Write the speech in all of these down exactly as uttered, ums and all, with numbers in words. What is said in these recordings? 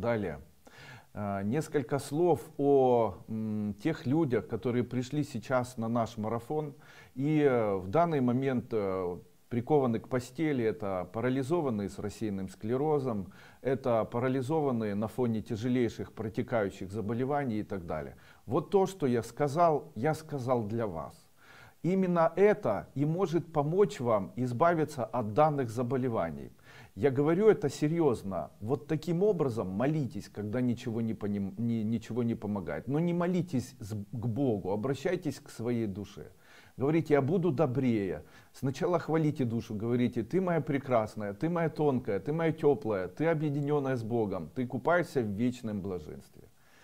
Далее. Несколько слов о м, тех людях, которые пришли сейчас на наш марафон и э, в данный момент э, прикованы к постели. Это парализованные с рассеянным склерозом, это парализованные на фоне тяжелейших протекающих заболеваний и так далее. Вот то, что я сказал, я сказал для вас. Именно это и может помочь вам избавиться от данных заболеваний. Я говорю это серьезно. Вот таким образом молитесь, когда ничего не, поним, не, ничего не помогает. Но не молитесь к Богу, обращайтесь к своей душе. Говорите: я буду добрее. Сначала хвалите душу, говорите: ты моя прекрасная, ты моя тонкая, ты моя теплая, ты объединенная с Богом, ты купаешься в вечном блаженстве.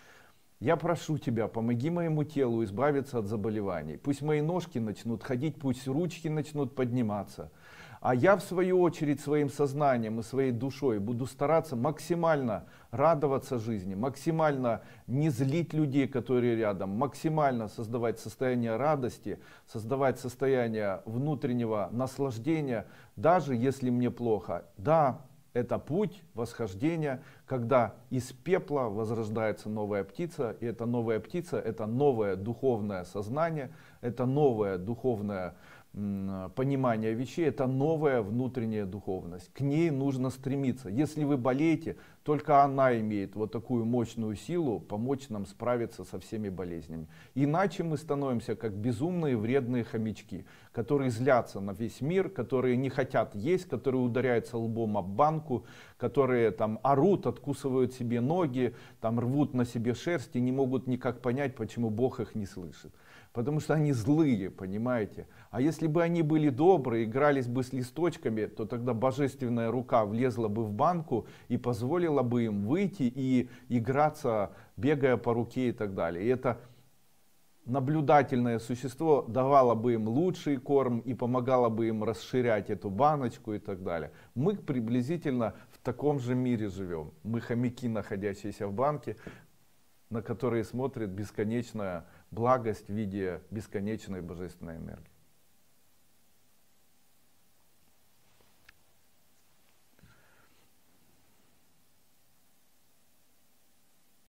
Я прошу тебя, помоги моему телу избавиться от заболеваний. Пусть мои ножки начнут ходить, пусть ручки начнут подниматься. А я в свою очередь своим сознанием и своей душой буду стараться максимально радоваться жизни, максимально не злить людей, которые рядом, максимально создавать состояние радости, создавать состояние внутреннего наслаждения, даже если мне плохо. Да, это путь восхождения, когда из пепла возрождается новая птица, и эта новая птица — это новое духовное сознание, это новое духовное понимание вещей, это новая внутренняя духовность. К ней нужно стремиться. Если вы болеете, только она имеет вот такую мощную силу помочь нам справиться со всеми болезнями. Иначе мы становимся как безумные вредные хомячки, которые злятся на весь мир, которые не хотят есть, которые ударяются лбом об банку, которые там орут, откусывают себе ноги, там рвут на себе шерсть и не могут никак понять, почему Бог их не слышит. Потому что они злые, понимаете? А если бы они были добрые, игрались бы с листочками, то тогда божественная рука влезла бы в банку и позволила бы им выйти и играться, бегая по руке и так далее. И это наблюдательное существо давало бы им лучший корм и помогало бы им расширять эту баночку и так далее. Мы приблизительно в таком же мире живем. Мы хомяки, находящиеся в банке, на которые смотрит бесконечная благость в виде бесконечной божественной энергии.